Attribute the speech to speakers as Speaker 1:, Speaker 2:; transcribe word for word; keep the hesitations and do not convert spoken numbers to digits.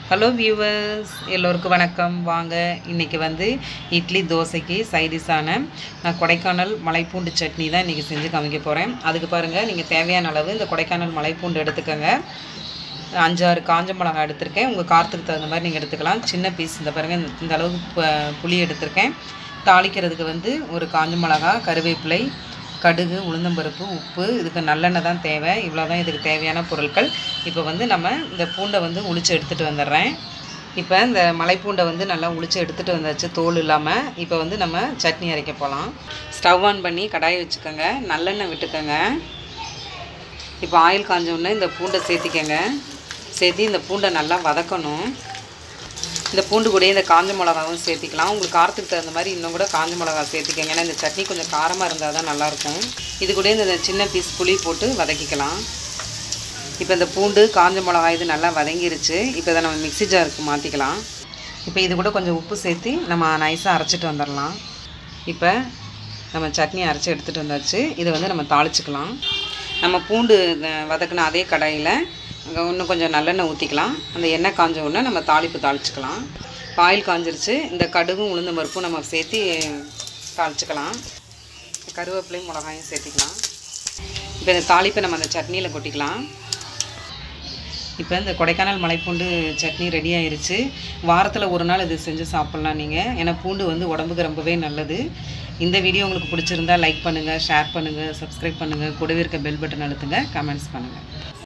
Speaker 1: Hello viewers, எல்லோருக்கும் வணக்கம். வாங்க இன்றைக்கி வந்து இட்லி தோசைக்கு சைடிஷான நான் கொடைக்கானல் மலைப்பூண்டு சட்னி தான் இன்றைக்கி செஞ்சு காமிக்க போகிறேன். அதுக்கு பாருங்கள், நீங்கள் தேவையான அளவு இந்த கொடைக்கானல் மலைப்பூண்டு எடுத்துக்கோங்க. அஞ்சாறு காஞ்ச மிளகாய் எடுத்திருக்கேன். உங்கள் காரத்துக்கு தகுந்த மாதிரி நீங்கள் எடுத்துக்கலாம். சின்ன பீஸ் இந்த பாருங்கள், இந்த அளவுக்கு புளி எடுத்திருக்கேன். தாளிக்கிறதுக்கு வந்து ஒரு காஞ்ச மிளகாய், கருவேப்பிலை, கடுகு, உளுந்தம்பருப்பு, உப்பு, இதுக்கு நல்லெண்ணெய் தான் தேவை. இவ்வளோ தான் இதுக்கு தேவையான பொருட்கள். இப்போ வந்து நம்ம இந்த பூண்டை வந்து உளிச்சு எடுத்துகிட்டு வந்துடுறேன். இப்போ இந்த மலைப்பூண்டை வந்து நல்லா உளிச்சு எடுத்துகிட்டு வந்தாச்சு, தோல் இல்லாமல். இப்போ வந்து நம்ம சட்னி அரைக்க போகலாம். ஸ்டவ் ஆன் பண்ணி கடாயை வச்சுக்கோங்க, நல்லெண்ணெய் விட்டுக்கோங்க. இப்போ ஆயில் காஞ்சோடனே இந்த பூண்டை சேர்த்திக்கங்க. சேர்த்தி இந்த பூண்டை நல்லா வதக்கணும். இந்த பூண்டு கூட இந்த காஞ்ச மிளகாவும் சேர்த்திக்கலாம். உங்களுக்கு காரத்துக்கு தகுந்த மாதிரி இன்னும் கூட காஞ்ச மிளகா சேர்த்திக்கங்க. ஏன்னா இந்த சட்னி கொஞ்சம் காரமாக இருந்தால் தான் நல்லாயிருக்கும். இது கூட இந்த சின்ன பீஸ் புளி போட்டு வதக்கிக்கலாம். இப்போ இந்த பூண்டு காஞ்ச மிளகாய் இது நல்லா வதங்கிருச்சு. இப்போ இதை நம்ம மிக்ஸி ஜாருக்கு மாற்றிக்கலாம். இப்போ இது கூட கொஞ்சம் உப்பு சேர்த்து நம்ம நைஸாக அரைச்சிட்டு வந்துடலாம். இப்போ நம்ம சட்னி அரைச்சி எடுத்துகிட்டு வந்தாச்சு. இதை வந்து நம்ம தாளிச்சிக்கலாம். நம்ம பூண்டு வதக்கின அதே கடாயில் இன்னும் கொஞ்சம் நல்லெண்ணெய் ஊற்றிக்கலாம். அந்த எண்ணெய் காஞ்ச உடனே நம்ம தாளிப்பு தாளிச்சிக்கலாம். ஆயில் காஞ்சிருச்சு. இந்த கடுகும் உளுந்த பருப்பும் நம்ம சேர்த்து தாளிச்சிக்கலாம். கருவேப்பிலையும் மிளகாயும் சேர்த்திக்கலாம். இப்போ இந்த தாளிப்பை நம்ம அந்த சட்னியில் கொட்டிக்கலாம். இப்போ இந்த கொடைக்கானல் மலைப்பூண்டு சட்னி ரெடி ஆயிருச்சு. வாரத்தில் ஒரு நாள் இது செஞ்சு சாப்பிட்லாம் நீங்கள். ஏன்னா பூண்டு வந்து உடம்புக்கு ரொம்பவே நல்லது. இந்த வீடியோ உங்களுக்கு பிடிச்சிருந்தா லைக் பண்ணுங்கள், ஷேர் பண்ணுங்கள், சப்ஸ்கிரைப் பண்ணுங்கள், கூடவே இருக்க பெல் பட்டன் அழுத்துங்க, கமெண்ட்ஸ் பண்ணுங்கள்.